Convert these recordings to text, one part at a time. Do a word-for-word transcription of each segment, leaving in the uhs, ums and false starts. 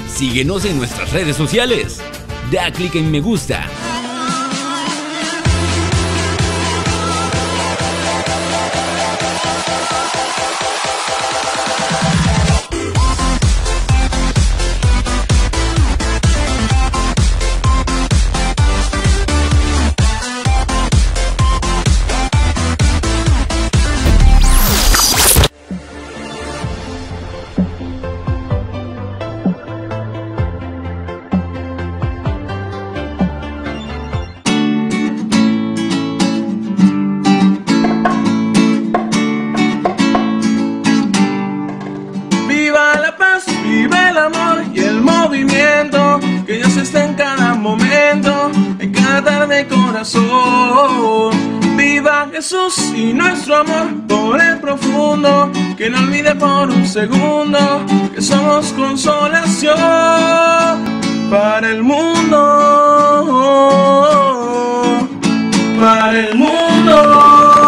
Síguenos en nuestras redes sociales. Da clic en me gusta. Vive el amor y el movimiento, que Dios está en cada momento, en cada tarde corazón. Viva Jesús y nuestro amor por el profundo, que no olvide por un segundo que somos consolación para el mundo, para el mundo.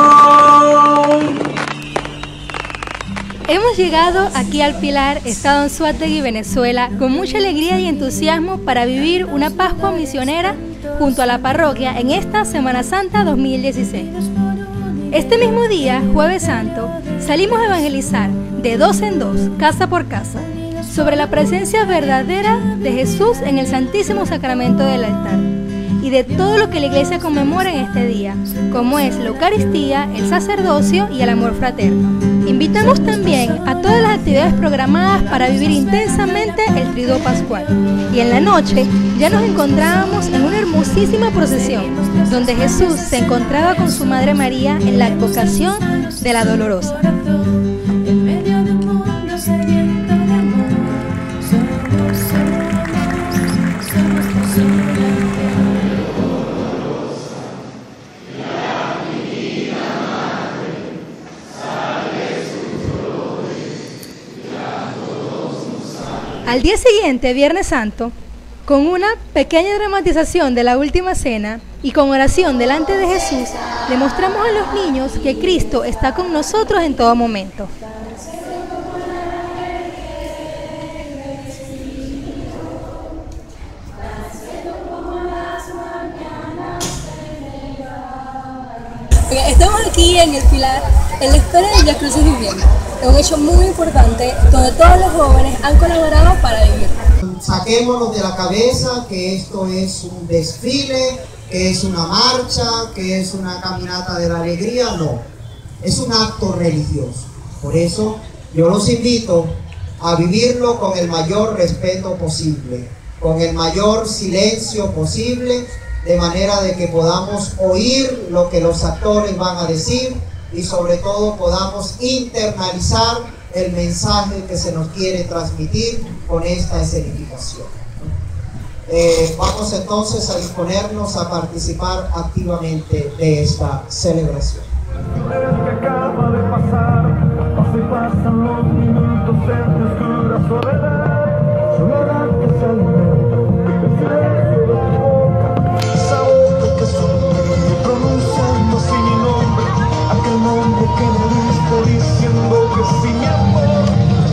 Hemos llegado aquí al Pilar, estado Anzoátegui, Venezuela, con mucha alegría y entusiasmo para vivir una Pascua misionera junto a la parroquia en esta Semana Santa dos mil dieciséis. Este mismo día, Jueves Santo, salimos a evangelizar de dos en dos, casa por casa, sobre la presencia verdadera de Jesús en el Santísimo Sacramento del altar y de todo lo que la Iglesia conmemora en este día, como es la Eucaristía, el sacerdocio y el amor fraterno. Invitamos también a todas las actividades programadas para vivir intensamente el Triduo Pascual. Y en la noche ya nos encontrábamos en una hermosísima procesión, donde Jesús se encontraba con su Madre María en la advocación de la Dolorosa. Al día siguiente, Viernes Santo, con una pequeña dramatización de la Última Cena y con oración delante de Jesús, le mostramos a los niños que Cristo está con nosotros en todo momento. Estamos aquí en el Pilar, en la espera de Vía Crucis Viviendo. Es un hecho muy importante donde todos los jóvenes han colaborado para vivir. Saquémonos de la cabeza que esto es un desfile, que es una marcha, que es una caminata de la alegría. No, es un acto religioso. Por eso yo los invito a vivirlo con el mayor respeto posible, con el mayor silencio posible, de manera de que podamos oír lo que los actores van a decir y sobre todo podamos internalizar el mensaje que se nos quiere transmitir con esta escenificación. Eh, vamos entonces a disponernos a participar activamente de esta celebración. Que me diste diciendo que sí, mi amor.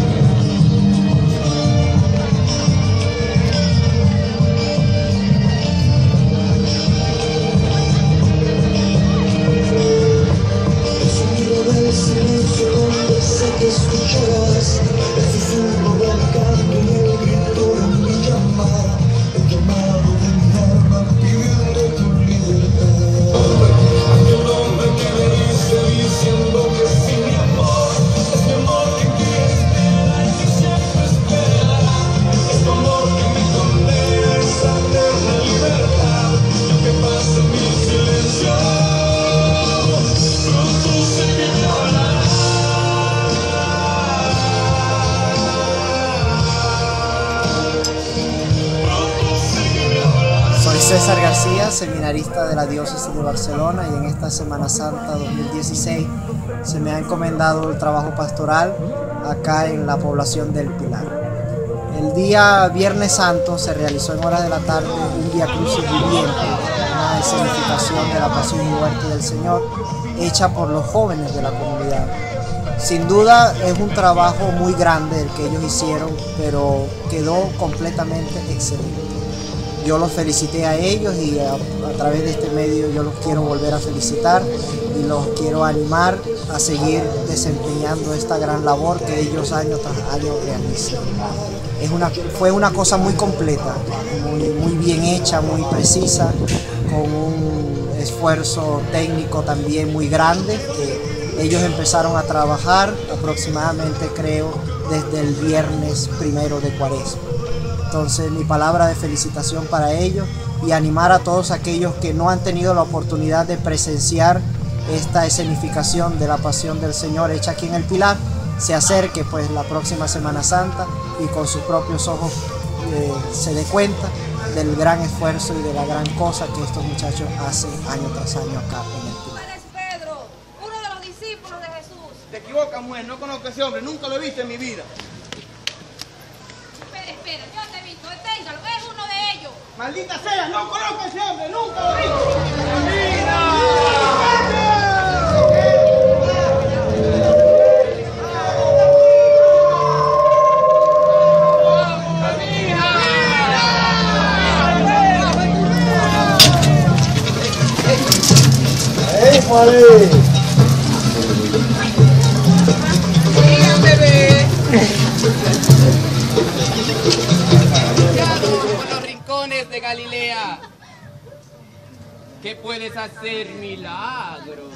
El sonido del silencio donde sé que escucharás el susurro del canto y el grito de mi llamada, el llamado de mi alma pidiendo tu libertad. Aquel nombre que me diste diciendo que sí, mi amor, es mi amor que aquí espera y que siempre esperará, es tu amor que me condena a esa eterna libertad, y aunque pase mi silencio, pronto sé que me hablará. Soy César García, seminarista de la Diócesis de Barcelona, y en esta Semana Santa dos mil dieciséis se me ha encomendado el trabajo pastoral acá en la población del Pilar. El día Viernes Santo se realizó en horas de la tarde un Vía Crucis Viviente, una escenificación de la pasión y muerte del Señor, hecha por los jóvenes de la comunidad. Sin duda es un trabajo muy grande el que ellos hicieron, pero quedó completamente excelente. Yo los felicité a ellos y a, a través de este medio yo los quiero volver a felicitar y los quiero animar a seguir desempeñando esta gran labor que ellos año tras año realizan. Es una, fue una cosa muy completa, muy, muy bien hecha, muy precisa, con un esfuerzo técnico también muy grande, que ellos empezaron a trabajar aproximadamente, creo, desde el viernes primero de Cuaresma. Entonces, mi palabra de felicitación para ellos y animar a todos aquellos que no han tenido la oportunidad de presenciar esta escenificación de la Pasión del Señor hecha aquí en el Pilar, se acerque pues la próxima Semana Santa y con sus propios ojos eh, se dé cuenta del gran esfuerzo y de la gran cosa que estos muchachos hacen año tras año acá en el Pilar. Te equivocas, mujer, no conozco a ese hombre, nunca lo he visto en mi vida. Espera, espera, yo te he visto, deténgalo, es uno de ellos. Maldita sea, no conozco a ese hombre, nunca lo he visto. ¡Camina! ¡Ey, Juárez! Por los rincones de Galilea, que puedes hacer milagros.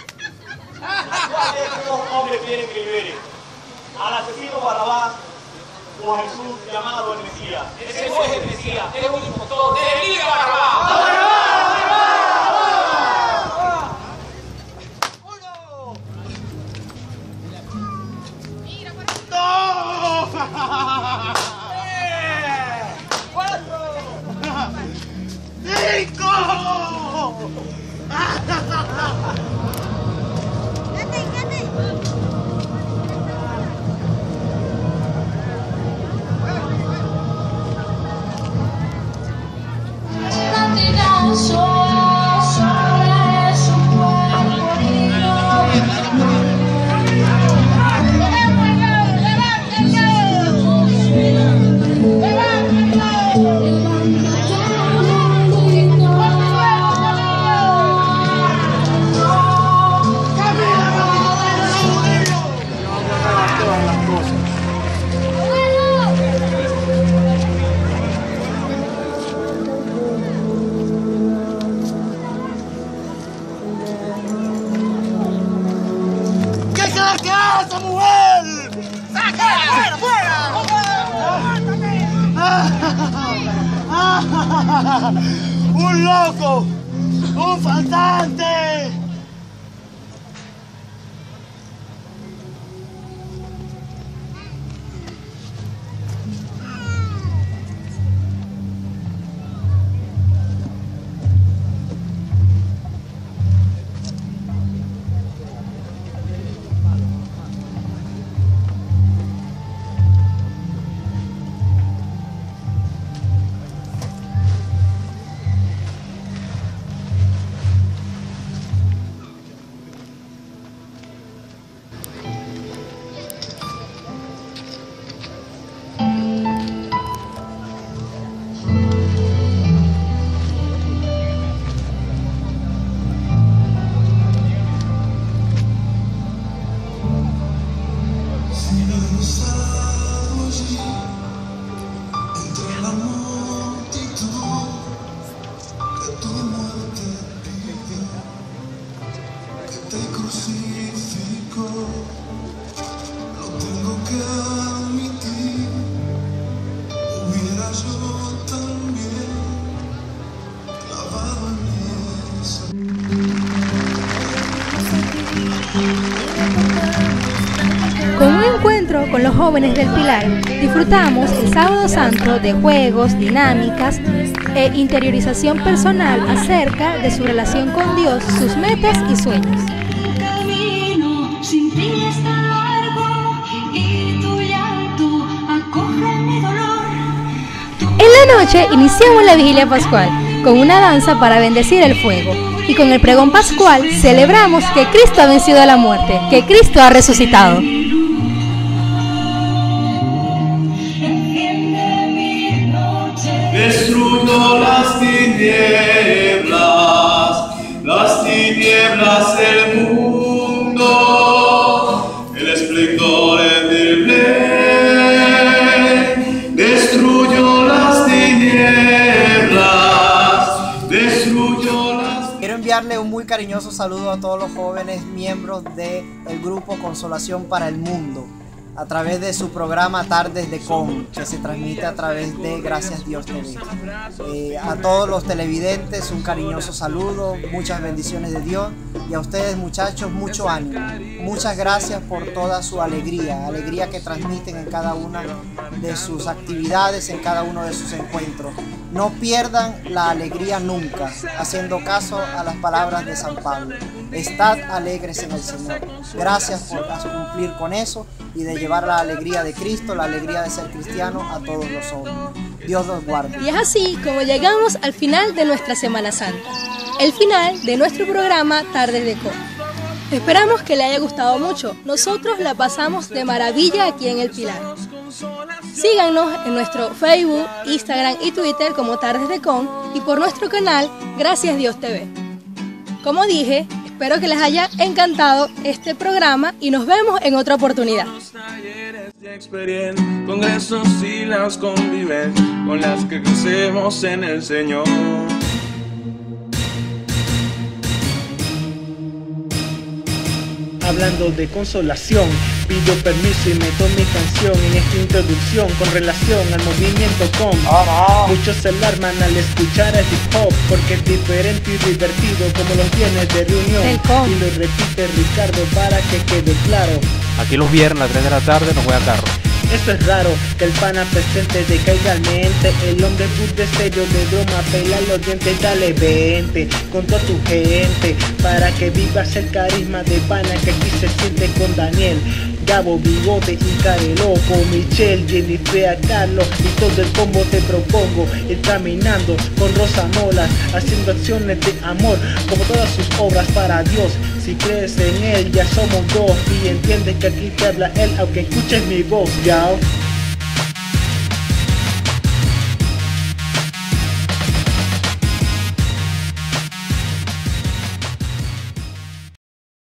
Estos hombres quieren que libere al asesino Barrabás o a Jesús llamado el Mesías. Ese no es el Mesías, es un impostor. ¡Desliga a Barrabás! ¡Un loco! ¡Un faltante! Con un encuentro con los jóvenes del Pilar, disfrutamos el Sábado Santo de juegos, dinámicas e interiorización personal acerca de su relación con Dios, sus metas y sueños. En la noche iniciamos la vigilia pascual con una danza para bendecir el fuego. Y con el pregón pascual celebramos que Cristo ha vencido a la muerte, que Cristo ha resucitado. Destruyo las tinieblas, las tinieblas del mundo, el esplendor del Rey. Destruyo las tinieblas, destruyo las... Quiero enviarle un muy cariñoso saludo a todos los jóvenes miembros del grupo Consolación para el Mundo, a través de su programa Tardes de Con, que se transmite a través de Gracias Dios T V. Eh, a todos los televidentes un cariñoso saludo, muchas bendiciones de Dios, y a ustedes muchachos mucho ánimo. Muchas gracias por toda su alegría, alegría que transmiten en cada una de sus actividades, en cada uno de sus encuentros. No pierdan la alegría nunca, haciendo caso a las palabras de San Pablo. Estad alegres en el Señor. Gracias por cumplir con eso y de llevar la alegría de Cristo, la alegría de ser cristiano a todos los hombres. Dios los guarde. Y es así como llegamos al final de nuestra Semana Santa, el final de nuestro programa Tardes de Con. Esperamos que le haya gustado mucho. Nosotros la pasamos de maravilla aquí en El Pilar. Síganos en nuestro Facebook, Instagram y Twitter como Tardes de Con y por nuestro canal Gracias Dios T V. Como dije, espero que les haya encantado este programa y nos vemos en otra oportunidad. Congresos y las convivencias con las que crecemos en el Señor. Hablando de consolación, pido permiso y meto mi canción en esta introducción con relación al movimiento con. Oh, no. Muchos se alarman al escuchar el hip hop porque es diferente y divertido como los viernes de reunión. Y lo repite Ricardo para que quede claro. Aquí los viernes a las tres de la tarde nos voy a carro. Esto es raro, que el pana presente decaiga al mente. El hombre put de serio de broma, pela los dientes, dale vente con toda tu gente para que vivas el carisma de pana que aquí se siente con Daniel, Gabo, Bigote y Care Loco, Michelle, Jennifer, Carlos y todo el combo. Te propongo ir caminando con Rosa Molas, haciendo acciones de amor como todas sus obras para Dios. Si crees en él ya somos dos y entiendes que aquí te habla él aunque escuches mi voz, yao.